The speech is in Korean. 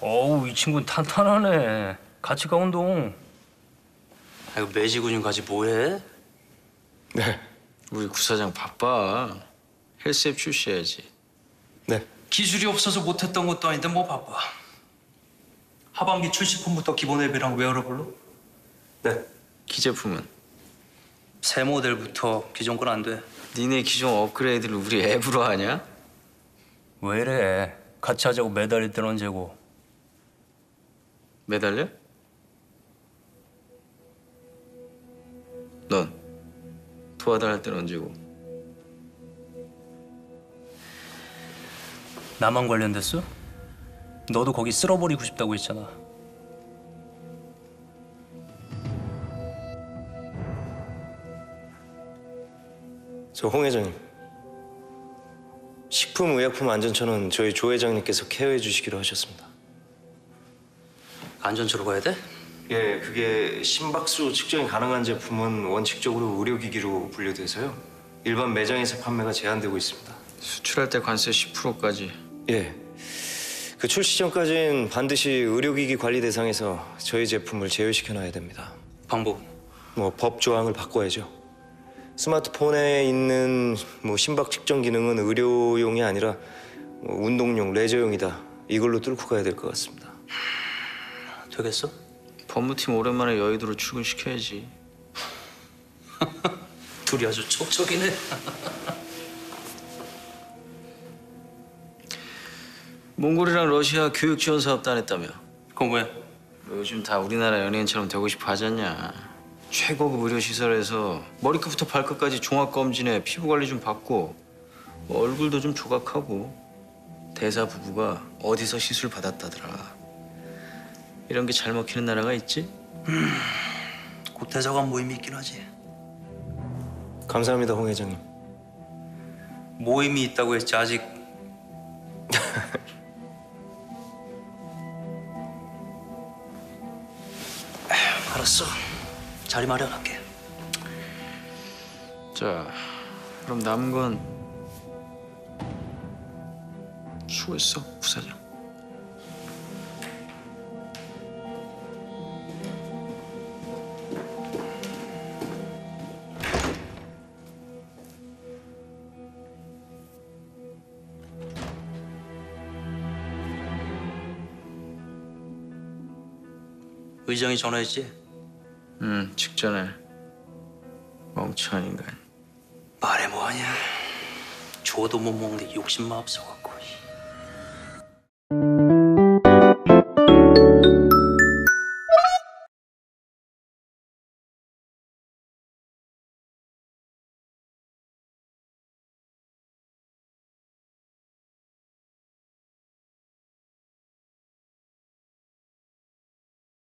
어우, 이 친구는 탄탄하네. 같이 가 운동. 아이고 매지근육 가지 뭐해? 네. 우리 구사장 바빠. 헬스앱 출시해야지. 네. 기술이 없어서 못했던 것도 아닌데 뭐 바빠. 하반기 출시품부터 기본 앱이랑 웨어러블로? 네. 기제품은? 새 모델부터 기존 건 안 돼. 니네 기존 업그레이드를 우리 앱으로 하냐? 왜 이래? 같이 하자고 매달릴 땐 언제고. 매달려? 넌 도와달라 할 때는 언제고? 나만 관련됐어? 너도 거기 쓸어버리고 싶다고 했잖아. 저 홍 회장님. 식품의약품안전처는 저희 조 회장님께서 케어해 주시기로 하셨습니다. 안전처로 가야 돼? 예, 그게 심박수 측정이 가능한 제품은 원칙적으로 의료기기로 분류돼서요. 일반 매장에서 판매가 제한되고 있습니다. 수출할 때 관세 10%까지. 예. 그 출시 전까지는 반드시 의료기기 관리 대상에서 저희 제품을 제외시켜놔야 됩니다. 방법. 뭐 법 조항을 바꿔야죠. 스마트폰에 있는 뭐 심박 측정 기능은 의료용이 아니라 운동용, 레저용이다. 이걸로 뚫고 가야 될 것 같습니다. 되겠어? 법무팀 오랜만에 여의도로 출근시켜야지. 둘이 아주 촉촉이네. 몽골이랑 러시아 교육 지원 사업도 안 했다며. 그건 왜? 뭐 요즘 다 우리나라 연예인처럼 되고 싶어 하잖냐. 최고급 의료시설에서 머리끝부터 발끝까지 종합검진에 피부관리 좀 받고 뭐 얼굴도 좀 조각하고. 대사 부부가 어디서 시술 받았다더라. 이런 게 잘 먹히는 나라가 있지? 곧 대사관 모임이 있긴 하지. 감사합니다, 홍 회장님. 모임이 있다고 했지 아직. 알았어. 자리 마련할게. 자, 그럼 남은 건 수고했어, 부사장. 의장이 전화했지? 직전에. 멍청한 인간. 말해 뭐하냐. 줘도 못 먹는데 욕심만 앞서갖고.